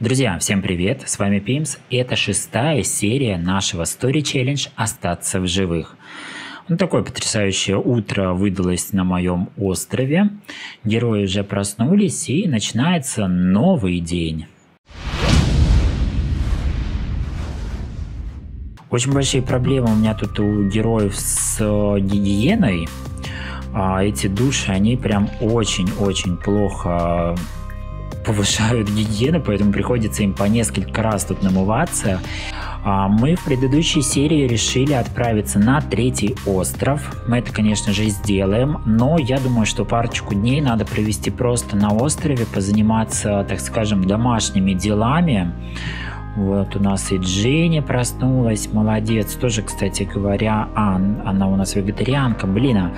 Друзья, всем привет, с вами Пимс, и это 6-я серия нашего Story Challenge «Остаться в живых». Такое потрясающее утро выдалось на моем острове. Герои уже проснулись, и начинается новый день. Очень большие проблемы у меня тут у героев с гигиеной. Эти души, они прям очень-очень плохо повышают гигиену, поэтому приходится им по несколько раз тут намываться. Мы в предыдущей серии решили отправиться на 3-й остров. Мы это, конечно же, сделаем, но я думаю, что парочку дней надо провести просто на острове, позаниматься, так скажем, домашними делами. Вот у нас и Дженни проснулась, молодец. Тоже, кстати говоря, она у нас вегетарианка,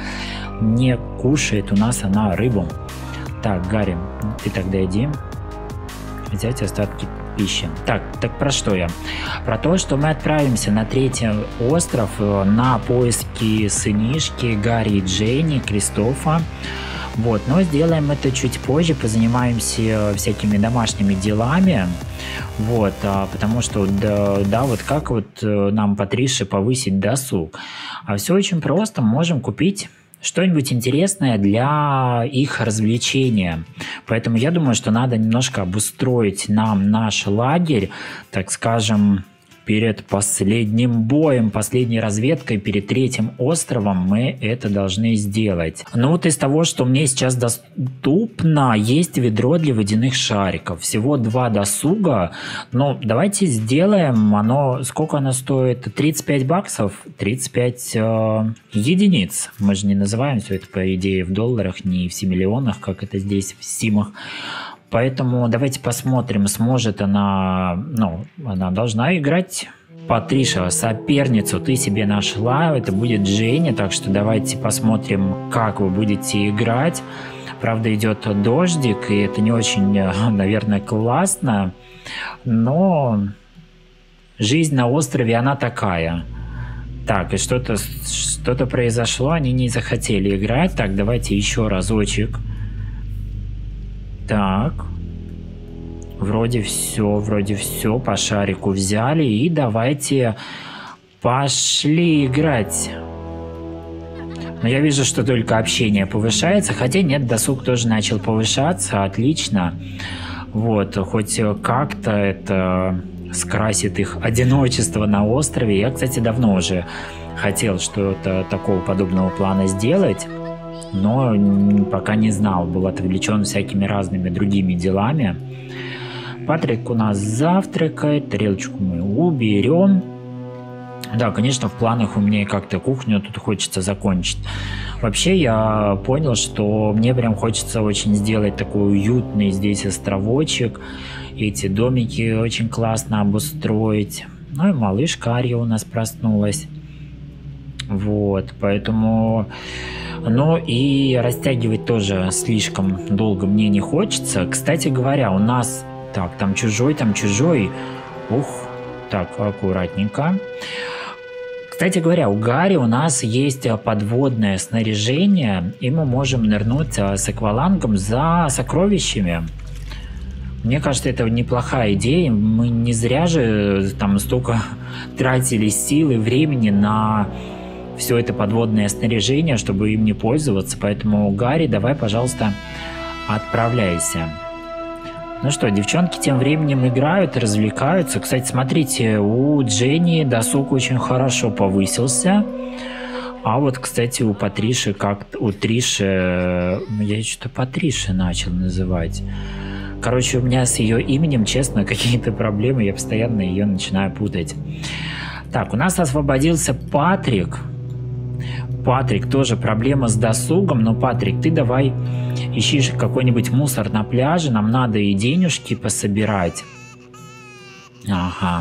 не кушает у нас она рыбу. Так, Гарри, ты тогда иди. Взять остатки пищи. Так про что я? Про то, что мы отправимся на 3-й остров на поиски сынишки Гарри и Дженни, Кристофа. Вот, но сделаем это чуть позже, позанимаемся всякими домашними делами. Вот, потому что, вот как нам Патрише повысить досуг? Все очень просто, можем купить что-нибудь интересное для их развлечения. Поэтому я думаю, что надо немножко обустроить нам наш лагерь, так скажем, перед последним боем, последней разведкой, перед 3-м островом мы это должны сделать. Из того, что мне сейчас доступно, есть ведро для водяных шариков. Всего 2 досуга. Давайте сделаем сколько оно стоит? 35 баксов? 35 единиц. Мы же не называем все это, по идее, в долларах, не в 7 миллионах, как это здесь в симах. Поэтому давайте посмотрим, сможет она должна играть. Патриша, соперницу ты себе нашла, это будет Дженни, так что давайте посмотрим, как вы будете играть. Правда, идет дождик, и это не очень, наверное, классно, но жизнь на острове, она такая. Так, и что-то произошло, они не захотели играть. Так, давайте еще разочек. Так, вроде все, по шарику взяли, и давайте пошли играть. Но я вижу, что только общение повышается, хотя нет, досуг тоже начал повышаться, отлично. Вот, хоть как-то это скрасит их одиночество на острове. Я, кстати, давно уже хотел что-то такого подобного плана сделать, но пока не знал, был отвлечен всякими разными другими делами. Патрик у нас завтракает, тарелочку мы уберем. Да, конечно, в планах у меня как-то кухню тут хочется закончить. Вообще я понял, что мне прям хочется очень сделать такой уютный здесь островочек. Эти домики очень классно обустроить. И малышка Ария у нас проснулась. Вот, поэтому... и растягивать тоже слишком долго мне не хочется. Кстати говоря, у нас... Так, там чужой. Ух, так, аккуратненько. Кстати говоря, у Гарри у нас есть подводное снаряжение, и мы можем нырнуть с аквалангом за сокровищами. Мне кажется, это неплохая идея. Мы не зря же там столько тратили сил и времени на... все это подводное снаряжение, чтобы им не пользоваться. Поэтому, Гарри, давай, пожалуйста, отправляйся. Ну что, девчонки тем временем играют, развлекаются. Кстати, смотрите, у Дженни досуг очень хорошо повысился. А вот, кстати, у Патриши, у Триши... Я что-то Патриши начал называть. Короче, у меня с ее именем, честно, какие-то проблемы. Я постоянно ее начинаю путать. Так, у нас освободился Патрик. Патрик, тоже проблема с досугом, но, Патрик, ты давай ищи какой-нибудь мусор на пляже, нам надо и денежки пособирать. Ага.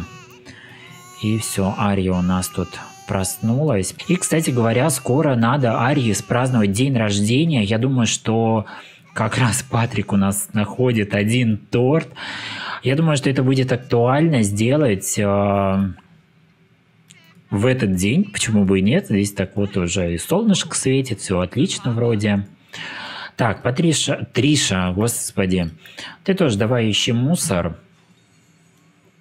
И все, Ария у нас тут проснулась. И, кстати говоря, скоро надо Арии праздновать день рождения. Я думаю, что как раз Патрик у нас находит один торт. Я думаю, что это будет актуально сделать... в этот день, почему бы и нет, здесь так вот уже и солнышко светит, все отлично вроде. Так, Триша, господи, ты тоже давай ищи мусор.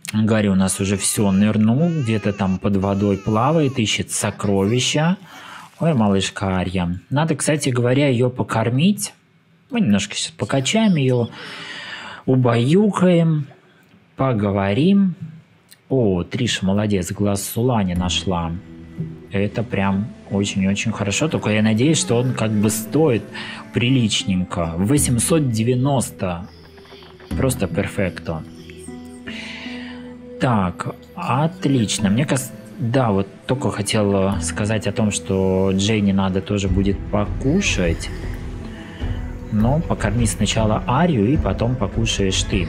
Гарри у нас уже все нырнул, где-то там под водой плавает, ищет сокровища. Ой, малышка Ария. Надо, кстати говоря, ее покормить. Мы немножко сейчас покачаем ее, убаюкаем, поговорим. О, Триша молодец, глаз Сулани нашла. Это прям очень-очень хорошо. Только я надеюсь, что он как бы стоит приличненько. 890. Просто перфекто. Так, отлично. Мне кажется, да, вот только хотел сказать о том, что Дженни надо тоже будет покушать. Но покорми сначала Арию, и потом покушаешь ты.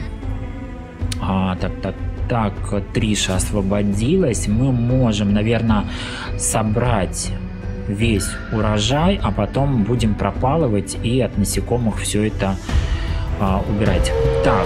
Так, Триша освободилась. Мы можем, наверное, собрать весь урожай, а потом будем пропалывать и от насекомых все это убирать. Так.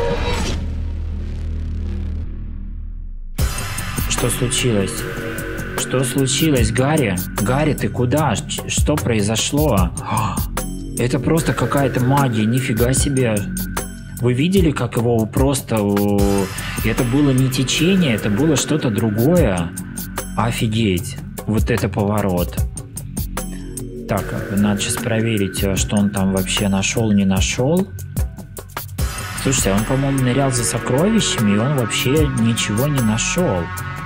Что случилось? Что случилось, Гарри? Гарри, ты куда? Что произошло? Это просто какая-то магия, нифига себе. Вы видели, как его просто... Это было не течение, это было что-то другое. Офигеть. Вот это поворот. Так, надо сейчас проверить, что он там вообще нашел, не нашел. Слушайте, он, по-моему, нырял за сокровищами, и он вообще ничего не нашел.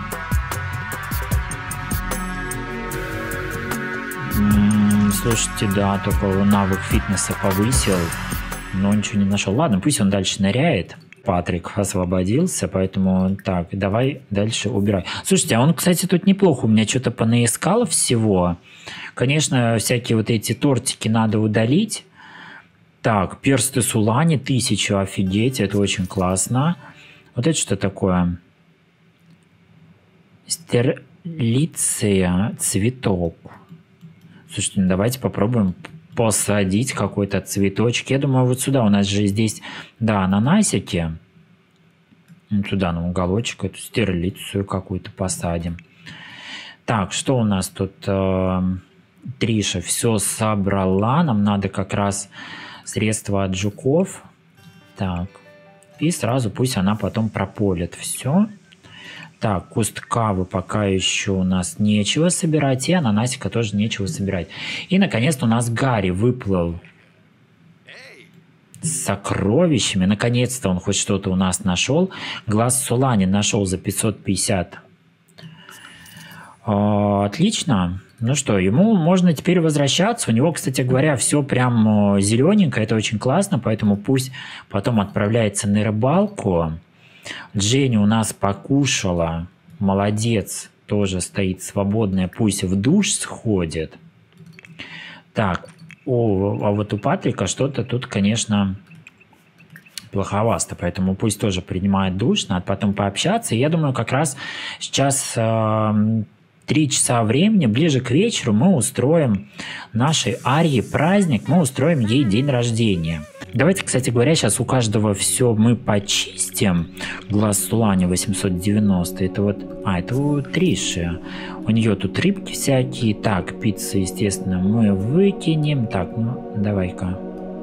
Слушайте, да, только навык фитнеса повысил, но ничего не нашел. Ладно, пусть он дальше ныряет. Патрик освободился, поэтому так, давай дальше убирай. Слушайте, а он, кстати, тут неплохо у меня что-то понаискал всего. Конечно, всякие вот эти тортики надо удалить. Так, персты Сулани 1000, офигеть, это очень классно. Вот это что такое? Стерлиция, цветок. Слушайте, ну давайте попробуем посадить какой-то цветочек. Я думаю, вот сюда у нас же здесь, да, ананасики. Туда на уголочек эту стерлицию какую-то посадим. Так, что у нас тут? Триша все собрала. Нам надо как раз средства от жуков. Так. И сразу пусть она потом прополит все. Так, куст кавы пока еще у нас нечего собирать, и ананасика тоже нечего собирать. И, наконец-то, у нас Гарри выплыл с сокровищами. Наконец-то он хоть что-то у нас нашел. Глаз Сулани нашел за 550. Отлично. Ну что, ему можно теперь возвращаться. У него, кстати говоря, все прям зелененькое. Это очень классно, поэтому пусть потом отправляется на рыбалку. Дженни у нас покушала. Молодец. Тоже стоит свободная. Пусть в душ сходит. Так. А вот у Патрика что-то тут, конечно, плоховасто. Поэтому пусть тоже принимает душ. Надо потом пообщаться. И я думаю, как раз сейчас 3 часа времени, ближе к вечеру, мы устроим нашей Арии праздник. Мы устроим ей день рождения. Давайте, кстати говоря, сейчас у каждого все мы почистим. Глаз Сулани 890. Это вот... это у Триши. У нее тут рыбки всякие. Так, пиццу, естественно, мы выкинем. Так, ну, давай-ка.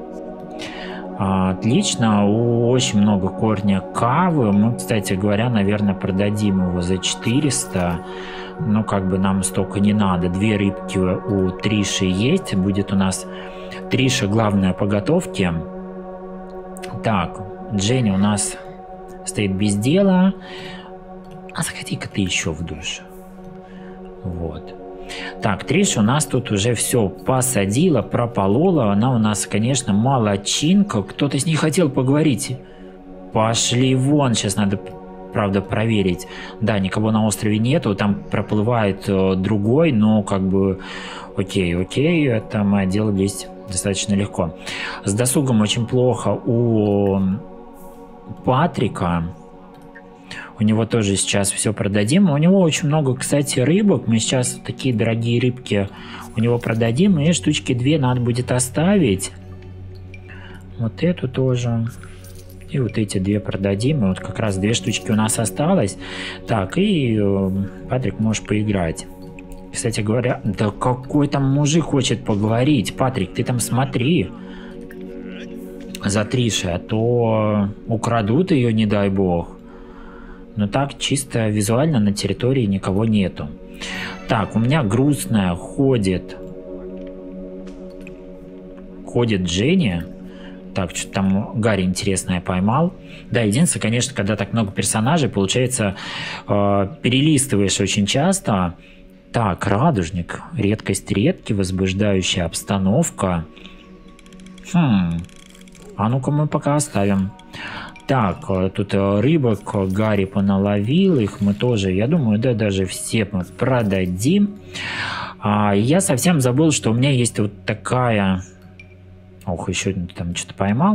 Отлично. Очень много корня кавы. Мы, кстати говоря, наверное, продадим его за 400. Но как бы нам столько не надо. 2 рыбки у Триши есть. Будет у нас Триша главная по готовке. Так, Дженни у нас стоит без дела. А заходи-ка ты еще в душ. Вот. Так, Триша у нас тут уже все посадила, прополола. Она у нас, конечно, молодчинка. Кто-то с ней хотел поговорить. Пошли вон. Сейчас надо, правда, проверить. Да, никого на острове нету. Там проплывает другой, но как бы окей. Это мы отделались достаточно легко. С досугом очень плохо у Патрика. У него тоже сейчас все продадим. У него очень много, кстати, рыбок. Мы сейчас такие дорогие рыбки у него продадим. И штучки 2 надо будет оставить. Вот эту тоже. И вот эти 2 продадим. И вот как раз 2 штучки у нас осталось. Так, и Патрик, можешь поиграть. Кстати говоря, да какой там мужик хочет поговорить. Патрик, ты там смотри за Тришей, а то украдут ее, не дай бог. Но так чисто визуально на территории никого нету. Так, у меня грустная ходит Дженни. Так, что-то там Гарри интересное поймал. Да, единственное, конечно, когда так много персонажей, получается, перелистываешь очень часто. Так, радужник. Редкость редкий, возбуждающая обстановка. А ну-ка мы пока оставим. Так, тут рыбок Гарри поналовил. Их мы тоже, я думаю, да, даже все мы продадим. Я совсем забыл, что у меня есть вот такая... Ох, еще там что-то поймал.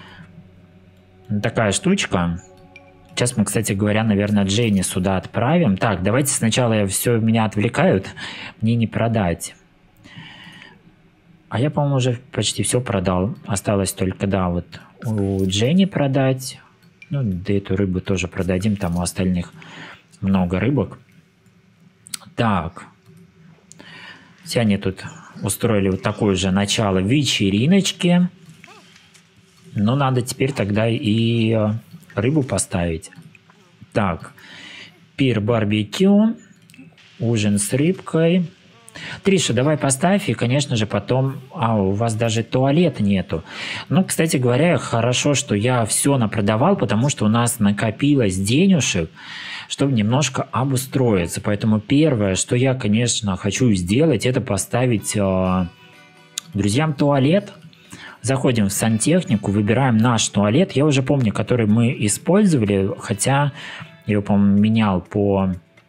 Такая штучка. Сейчас мы, кстати говоря, наверное, Дженни сюда отправим. Так, давайте сначала меня отвлекают. Мне не продать. А я, по-моему, уже почти все продал. Осталось только, да, вот у Дженни продать. Ну, да эту рыбу тоже продадим. Там у остальных много рыбок. Так. Все они тут устроили вот такое же начало вечериночки. Но надо теперь тогда и рыбу поставить. Так. Пир барбекю. Ужин с рыбкой. Триша, давай поставь, и, конечно же, потом... у вас даже туалета нету. Ну, кстати говоря, хорошо, что я все напродавал, потому что у нас накопилось денежек, чтобы немножко обустроиться. Поэтому первое, что я, конечно, хочу сделать, это поставить друзьям туалет. Заходим в сантехнику, выбираем наш туалет. Я уже помню, который мы использовали, хотя я его, по-моему, менял по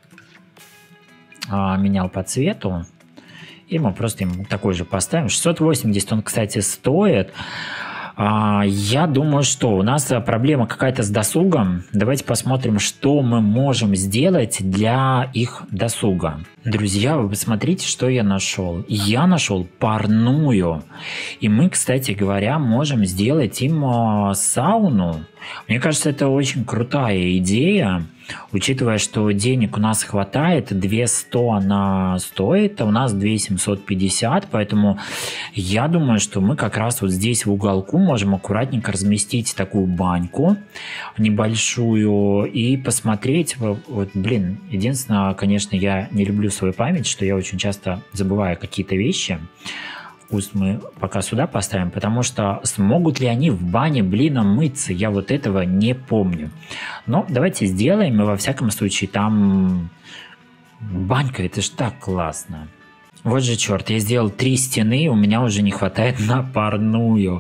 цвету. И мы просто ему такой же поставим. 680 он, кстати, стоит. Я думаю, что у нас проблема какая-то с досугом. Давайте посмотрим, что мы можем сделать для их досуга. Друзья, вы посмотрите, что я нашел. Я нашел парную. И мы, кстати говоря, можем сделать им сауну. Мне кажется, это очень крутая идея. Учитывая, что денег у нас хватает, 200 она стоит, а у нас 2750, поэтому я думаю, что мы как раз вот здесь в уголку можем аккуратненько разместить такую баньку небольшую и посмотреть. Вот, блин, единственное, конечно, я не люблю свою память, что я очень часто забываю какие-то вещи. Пусть мы пока сюда поставим, потому что смогут ли они в бане, блин, мыться, я вот этого не помню. Но давайте сделаем, и во всяком случае там банька, это ж так классно. Вот же черт, я сделал 3 стены, у меня уже не хватает на парную.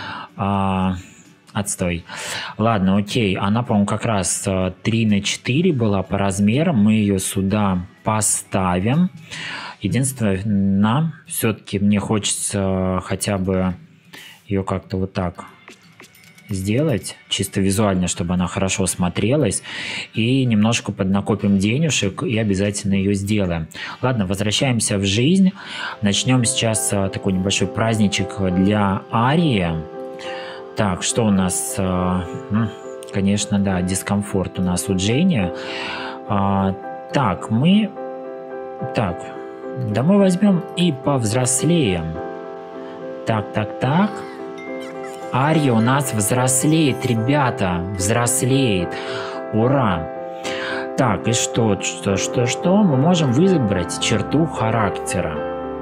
Отстой. Ладно, окей, она, по-моему, как раз 3×4 была по размерам, мы ее сюда поставим. Единственное, все-таки мне хочется хотя бы ее как-то вот так сделать, чисто визуально, чтобы она хорошо смотрелась. И немножко поднакопим денежек и обязательно ее сделаем. Ладно, возвращаемся в жизнь. Начнем сейчас такой небольшой праздничек для Арии. Так, что у нас? Конечно, да, дискомфорт у нас у Дженни. Так, мы возьмем и повзрослеем. Так. Ария у нас взрослеет, ребята, взрослеет. Ура! Так, и что? Мы можем выбрать черту характера.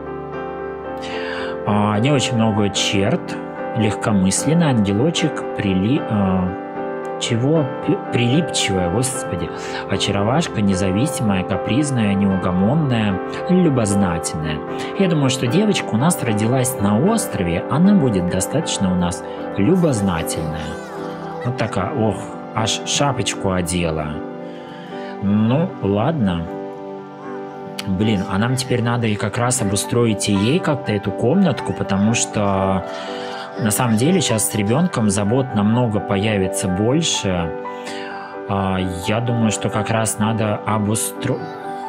Не очень много черт. Легкомысленный, ангелочек, прилипчивая, господи, очаровашка, независимая, капризная, неугомонная, любознательная. Я думаю, что девочка у нас родилась на острове, она будет достаточно у нас любознательная. Вот такая, аж шапочку одела. Ну, ладно. Блин, а нам теперь надо и как раз обустроить и ей как-то эту комнатку, потому что на самом деле сейчас с ребенком забот намного появится больше. Я думаю, что как раз надо обустроить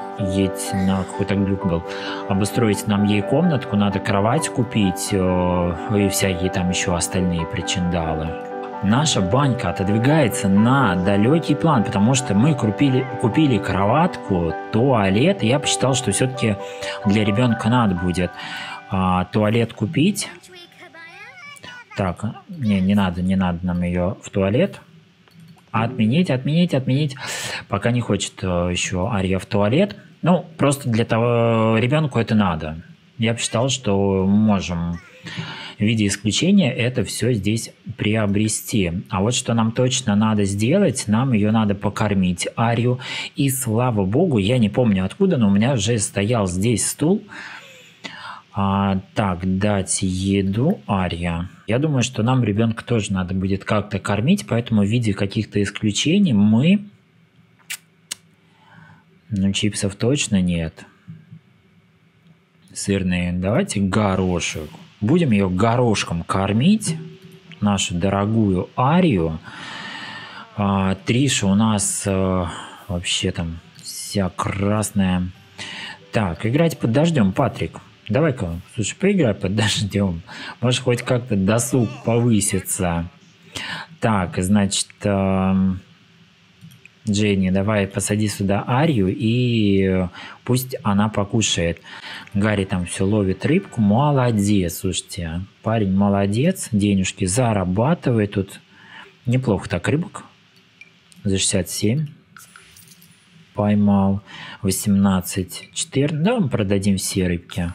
нам ей комнатку, надо кровать купить и всякие там еще остальные причиндалы. Наша банька отодвигается на далекий план, потому что мы купили кроватку, туалет. И я посчитал, что все-таки для ребенка надо будет туалет купить. Так, не надо нам ее в туалет. Отменить. Пока не хочет еще Ария в туалет. Ну, просто для того ребенку это надо. Я бы считал, что можем в виде исключения это все здесь приобрести. А вот что нам точно надо сделать, нам ее надо покормить, Арию. И слава богу, я не помню откуда, но у меня уже стоял здесь стул. Так, дать еду, Ария. Я думаю, что нам ребенка тоже надо будет как-то кормить, поэтому в виде каких-то исключений мы... Ну, чипсов точно нет. Сырные. Давайте горошек. Будем ее горошком кормить, нашу дорогую Арию. Триша у нас вообще там вся красная. Так, играть под дождем, Патрик. Давай-ка, слушай, поиграй под дождем. Может, хоть как-то досуг повысится. Так, значит, Дженни, давай посади сюда Арию, и пусть она покушает. Гарри там все ловит рыбку. Молодец, слушайте. Парень молодец. Денежки зарабатывает тут. Неплохо так рыбок. За 67. Поймал. 18. 14. Да, мы продадим все рыбки.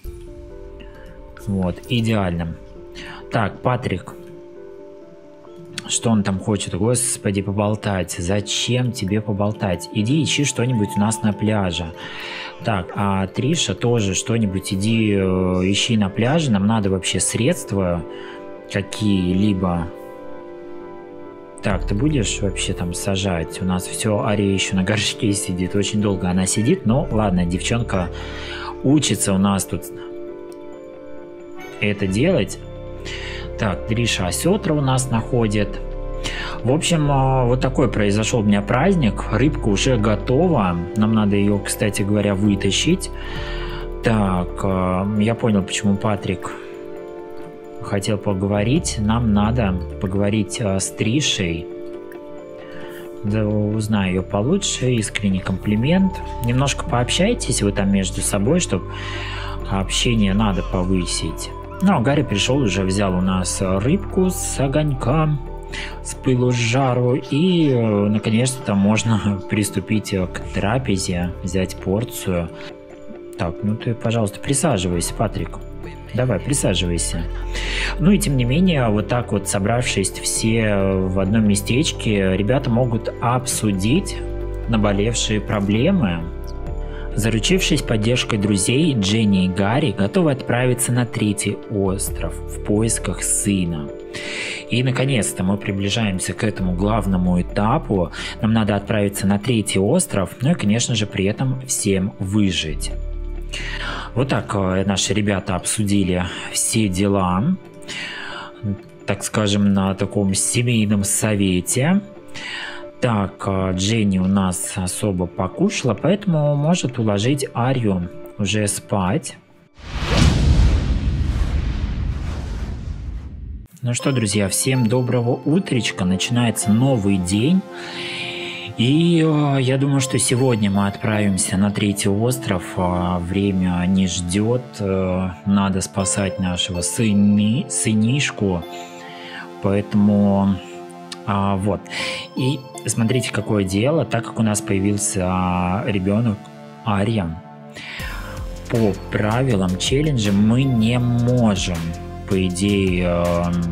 Вот, идеально. Так, Патрик. Что он там хочет? Господи, поболтать. Зачем тебе поболтать? Иди ищи что-нибудь у нас на пляже. Так, а Триша тоже что-нибудь иди ищи на пляже. Нам надо вообще средства какие-либо. Так, ты будешь вообще там сажать? У нас все, Ария еще на горшке сидит. Очень долго она сидит. Но ладно, девчонка учится у нас тут это делать. Так, Триша осетра у нас находит. В общем, вот такой произошел у меня праздник. Рыбка уже готова. Нам надо ее, кстати говоря, вытащить. Так, я понял, почему Патрик хотел поговорить. Нам надо поговорить с Тришей. Да, узнаю ее получше. Искренний комплимент. Немножко пообщайтесь вы там между собой, чтобы общение надо повысить. Ну, а Гарри пришел, уже взял у нас рыбку с огонька, с пылу с жару, и наконец-то можно приступить к трапезе, взять порцию. Так, ну ты, пожалуйста, присаживайся, Патрик. Давай, присаживайся. Ну и тем не менее, вот так вот собравшись все в одном местечке, ребята могут обсудить наболевшие проблемы. Заручившись поддержкой друзей, Дженни и Гарри готовы отправиться на третий остров в поисках сына. И наконец-то мы приближаемся к этому главному этапу. Нам надо отправиться на третий остров, ну и, конечно же, при этом всем выжить. Вот так наши ребята обсудили все дела, так скажем, на таком семейном совете. Так, Дженни у нас особо покушала, поэтому может уложить Арию уже спать. Ну что, друзья, всем доброго утречка. Начинается новый день. И я думаю, что сегодня мы отправимся на третий остров. Время не ждет. Надо спасать нашего сынишку. Поэтому... вот. И смотрите, какое дело. Так как у нас появился ребенок Ария, по правилам челленджа мы не можем, по идее,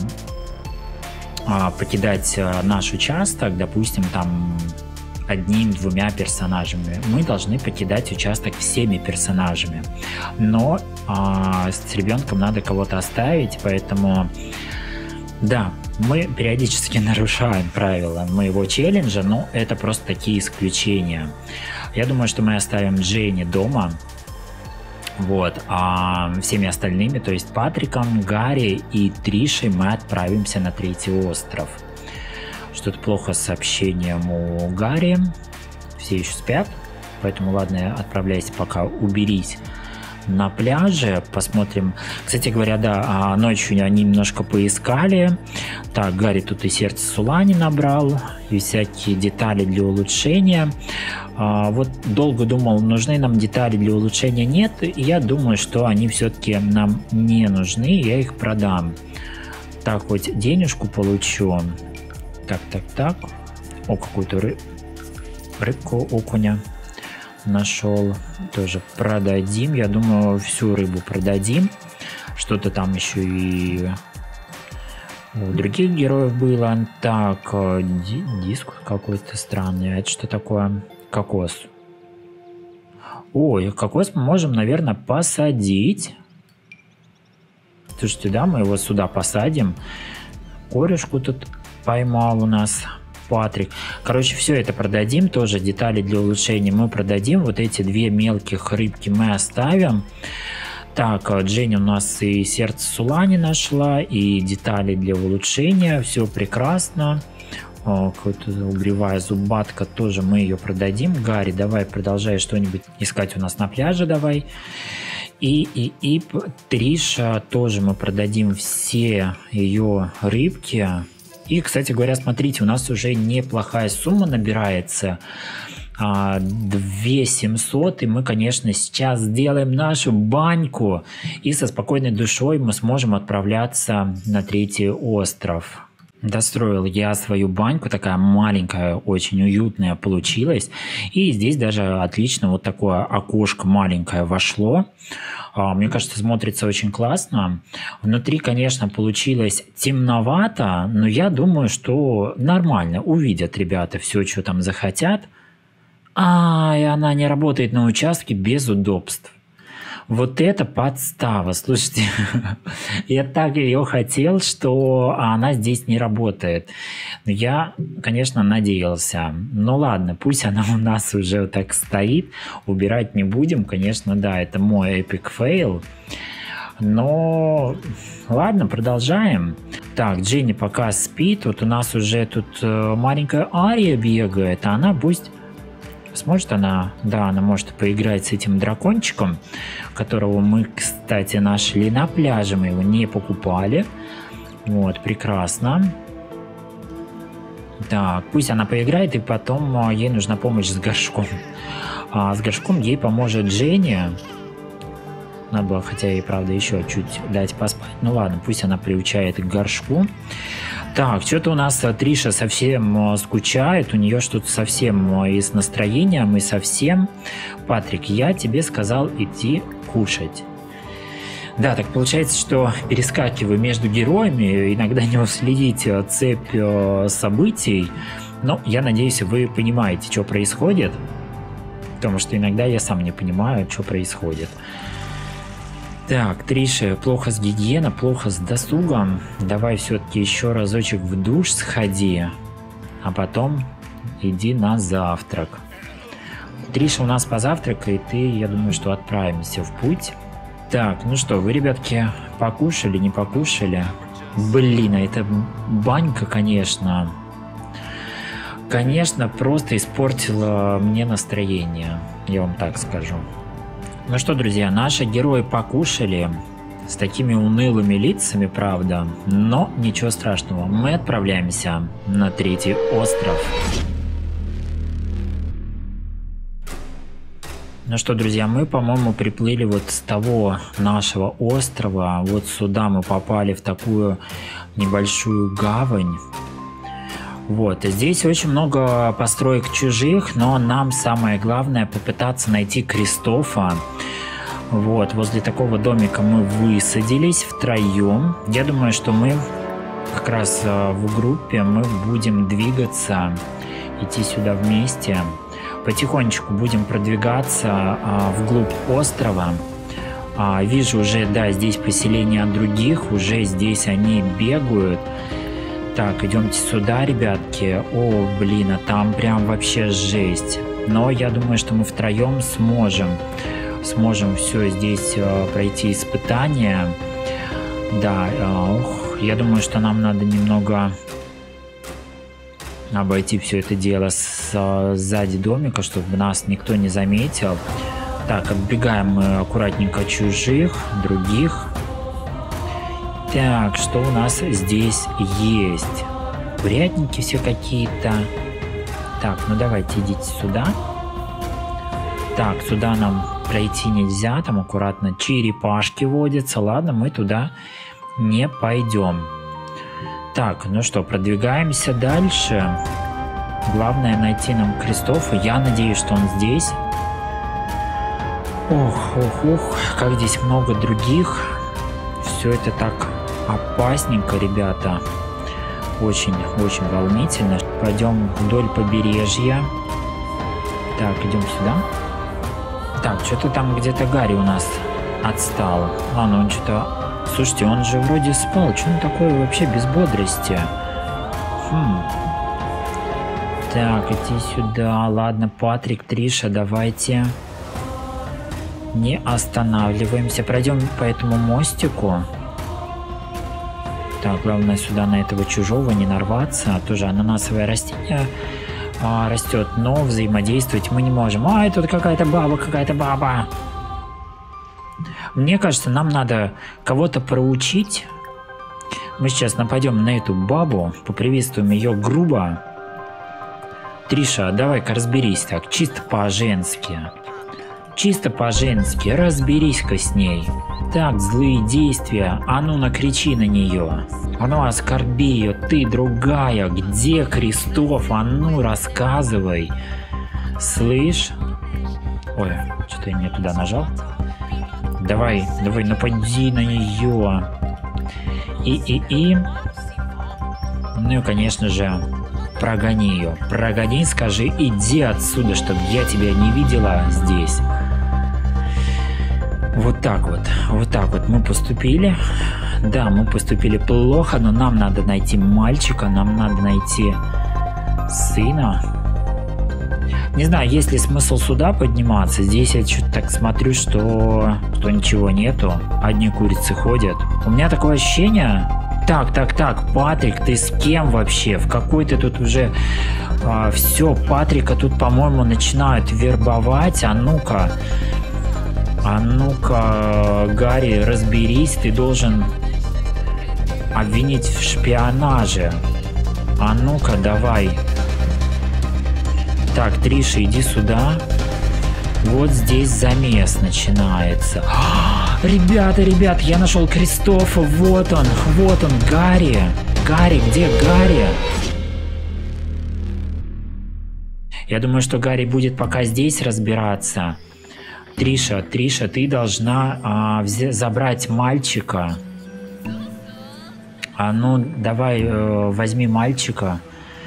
покидать наш участок, допустим, там одним-двумя персонажами. Мы должны покидать участок всеми персонажами. Но с ребенком надо кого-то оставить, поэтому да, мы периодически нарушаем правила моего челленджа, но это просто такие исключения. Я думаю, что мы оставим Дженни дома. Вот, а всеми остальными, то есть Патриком, Гарри и Тришей, мы отправимся на третий остров. Что-то плохо с сообщением у Гарри. Все еще спят, поэтому ладно, отправляйся пока, уберись на пляже, посмотрим. Кстати говоря, да, ночью они немножко поискали. Так, Гарри тут и сердце Сулани набрал, и всякие детали для улучшения. Вот долго думал, нужны нам детали для улучшения, нет. И я думаю, что они все-таки нам не нужны, я их продам. Так, хоть денежку получу. Так. О, какую-то рыбку, окуня нашел. Тоже продадим. Я думаю, всю рыбу продадим. Что-то там еще и у других героев было. Так, диск какой-то странный. Это что такое? Кокос. Ой, кокос мы можем, наверное, посадить. Слушайте, да, мы его сюда посадим. Корешку тут поймал у нас Патрик. Короче, все это продадим. Тоже детали для улучшения мы продадим. Вот эти две мелких рыбки мы оставим. Так, Дженни у нас и сердце Сулани нашла, и детали для улучшения. Все прекрасно. Какая-то угревая зубатка, тоже мы ее продадим. Гарри, давай продолжай что-нибудь искать у нас на пляже, давай. И Триша тоже мы продадим все ее рыбки. И, кстати говоря, смотрите, у нас уже неплохая сумма набирается. 2700, и мы, конечно, сейчас сделаем нашу баньку. И со спокойной душой мы сможем отправляться на 3-й остров. Достроил я свою баньку, такая маленькая, очень уютная получилась. И здесь даже отлично вот такое окошко маленькое вошло. Мне кажется, смотрится очень классно. Внутри, конечно, получилось темновато, но я думаю, что нормально. Увидят ребята все, что там захотят. И она не работает на участке без удобств. Вот это подстава, слушайте, я так ее хотел, что она здесь не работает. Я, конечно, надеялся. Ну ладно, пусть она у нас уже так стоит, убирать не будем. Конечно, да, это мой эпик фейл. Но ладно, продолжаем. Так, Дженни пока спит. Вот у нас уже тут маленькая Ария бегает, а она пусть... Сможет она? Да, она может поиграть с этим дракончиком, которого мы, кстати, нашли на пляже. Мы его не покупали. Вот, прекрасно. Так, пусть она поиграет, и потом ей нужна помощь с горшком. С горшком ей поможет Дженни. Надо было, хотя ей, правда, еще чуть дать поспать. Ну ладно, пусть она приучает к горшку. Так, что-то у нас Триша совсем скучает, у нее что-то совсем и с настроением, и совсем. Патрик, я тебе сказал идти кушать. Да, так получается, что перескакиваю между героями, иногда не уследить цепь событий, но я надеюсь, вы понимаете, что происходит, потому что иногда я сам не понимаю, что происходит. Так, Триша, плохо с гигиеной, плохо с досугом. Давай все-таки еще разочек в душ сходи, а потом иди на завтрак. Триша у нас позавтракает, и я думаю, что отправимся в путь. Так, ну что, вы, ребятки, покушали, не покушали? Блин, а эта банька, конечно, просто испортила мне настроение, я вам так скажу. Ну что, друзья, наши герои покушали с такими унылыми лицами, правда, но ничего страшного, мы отправляемся на 3-й остров. Ну что, друзья, мы, по-моему, приплыли вот с того нашего острова, вот сюда мы попали в такую небольшую гавань. Вот, здесь очень много построек чужих, но нам самое главное попытаться найти Кристофа. Вот, возле такого домика мы высадились втроем. Я думаю, что мы как раз в группе мы будем двигаться, идти сюда вместе. Потихонечку будем продвигаться вглубь острова. Вижу уже, да, здесь поселения других, уже здесь они бегают. Так, идемте сюда, ребятки. О, блин, а там прям вообще жесть. Но я думаю, что мы втроем сможем все здесь пройти испытания. Да, я думаю, что нам надо немного обойти все это дело сзади домика, чтобы нас никто не заметил. Так, отбегаем мы аккуратненько от чужих, других. Так, что у нас здесь есть? Курятники все какие-то. Так, ну давайте идите сюда. Так, сюда нам пройти нельзя, там аккуратно черепашки водятся. Ладно, мы туда не пойдем. Так, ну что, продвигаемся дальше. Главное найти нам Кристофа. Я надеюсь, что он здесь. Ох, как здесь много других. Все это так опасненько, ребята. Очень волнительно. Пойдем вдоль побережья. Так, идем сюда. Так, что-то там где-то Гарри у нас отстал. Ну он что-то... Слушайте, он же вроде спал. Что он такое вообще без бодрости? Так, иди сюда. Ладно, Патрик, Триша, давайте не останавливаемся. Пройдем по этому мостику. Так, главное сюда на этого чужого не нарваться. Тоже ананасовое растение растет, но взаимодействовать мы не можем. Ай, тут какая-то баба. Мне кажется, нам надо кого-то проучить. Мы сейчас нападем на эту бабу, поприветствуем ее грубо. Триша, давай-ка разберись так, чисто по-женски. Чисто по-женски, разберись-ка с ней. Так, злые действия, а ну накричи на нее. А ну оскорби ее, ты другая, где Кристоф, а ну рассказывай. Слышь? Ой, что-то я не туда нажал. Давай, напади на нее. Ну и, конечно же, прогони ее. Прогони, скажи, иди отсюда, чтобы я тебя не видела здесь. Вот так вот мы поступили. Да, мы поступили плохо, но нам надо найти мальчика, нам надо найти сына. Не знаю, есть ли смысл сюда подниматься. Здесь я что-то так смотрю, что ничего нету. Одни курицы ходят. У меня такое ощущение... Так, Патрик, ты с кем вообще? В какой ты тут уже... все, Патрика тут, по-моему, начинают вербовать. А ну-ка, Гарри, разберись. Ты должен обвинить в шпионаже. А ну-ка, давай. Так, Триша, иди сюда. Вот здесь замес начинается. Ребята, я нашел Кристофа. Вот он, Гарри. Гарри, где Гарри? Я думаю, что Гарри будет пока здесь разбираться. Триша, ты должна забрать мальчика. А ну, давай, возьми мальчика.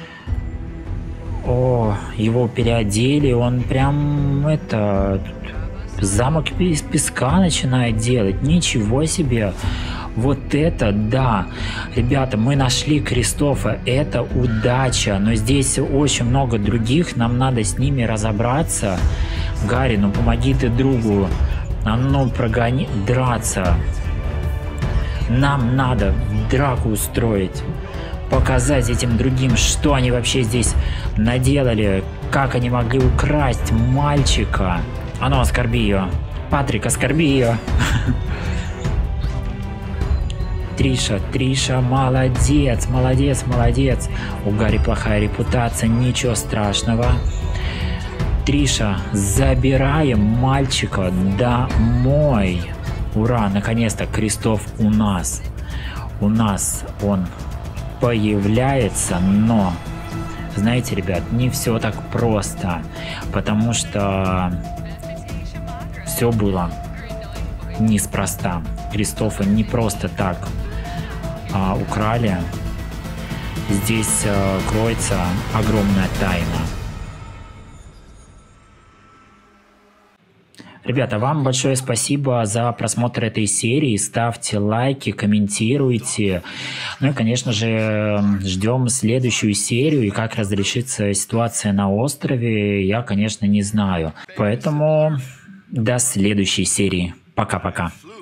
О, его переодели, он прям замок из песка начинает делать. Ничего себе. Вот это да. Ребята, мы нашли Кристофа. Это удача. Но здесь очень много других. Нам надо с ними разобраться. Гарри, ну помоги ты другу. А ну прогони. Драться. Нам надо драку устроить. Показать этим другим, что они вообще здесь наделали. Как они могли украсть мальчика. А ну, оскорби ее. Патрик, оскорби ее. Триша, молодец. У Гарри плохая репутация, ничего страшного. Триша, забираем мальчика домой. Ура, наконец-то Кристоф у нас. У нас он появляется, но, знаете, ребят, не все так просто, потому что все было неспроста. Кристофа не просто так украли. Здесь кроется огромная тайна. Ребята, вам большое спасибо за просмотр этой серии. Ставьте лайки, комментируйте. Ну и, конечно же, ждем следующую серию. И как разрешится ситуация на острове, я, конечно, не знаю. Поэтому до следующей серии. Пока-пока.